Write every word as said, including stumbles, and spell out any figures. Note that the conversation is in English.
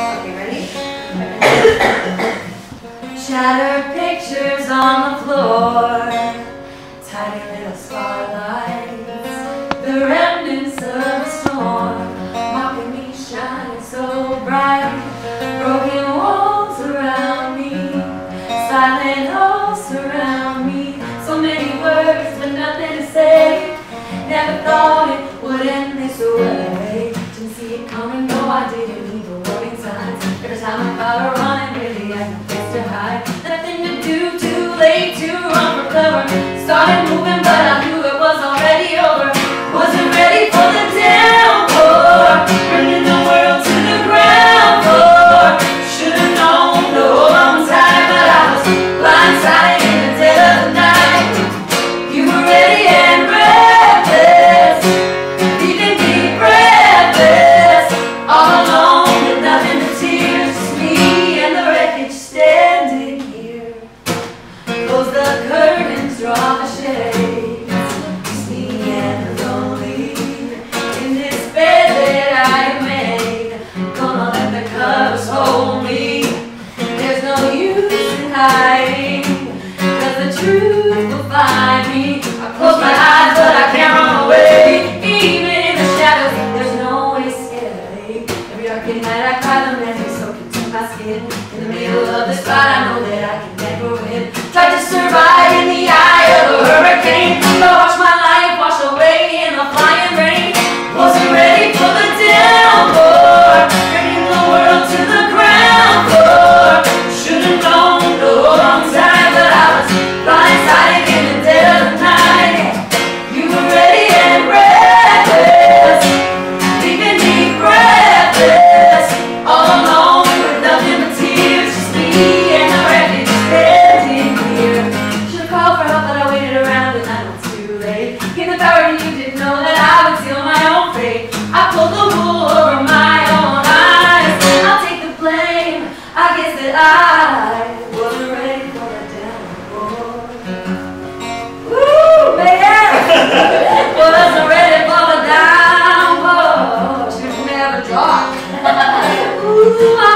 Okay, ready? Shattered pictures on the floor, tiny little spotlights, the remnants of a storm, mocking me, shining so bright. Broken walls around me, silent halls surround me. So many words but nothing to say. Never thought it would end this way. Didn't see it coming, no, I didn't even warning signs. Every time I thought of running, really I had no place to hide. Nothing to do, too late to run for cover. Started moving, but I knew it was already over. Wasn't ready for the downpour, bringing the world to the ground floor. Should've known to hold on tight, but I was blindsided in the dead of the night. You were ready and reckless, leaving me breathless, all alone with nothing but tears. Just me and the wreckage standing here. Close the curtains, draw the shades. Just me and the lonely in this bed that I have made. Gonna let the covers hold me. There's no use in hiding, 'cause the truth will find me. I close my eyes, but I can't run away. Even in the shadows, there's no escape. Every dark night I cry the memories soaked into my skin. In the middle of this fight, I know that I can never win. Tried to survive in the eye of a hurricane, but watch my life wash away in the flying rain. Wasn't ready for the downpour, bringing the world to the ground floor. Should've known to hold on tight, but I was blindsided in the dead of the night. You were ready and reckless, leaving me breathless, all alone with nothing but tears. Just me and the wreckage standing here. Should've called for help, but I waited around and I know it's too late. Gave the power to you, didn't know that I would seal my own fate. I pulled the wool over my own eyes. I'll take the blame, I guess that I wasn't ready for the downpour. Woo, Mayette! Wasn't ready for the downpour. Should've never dropped. Ooh,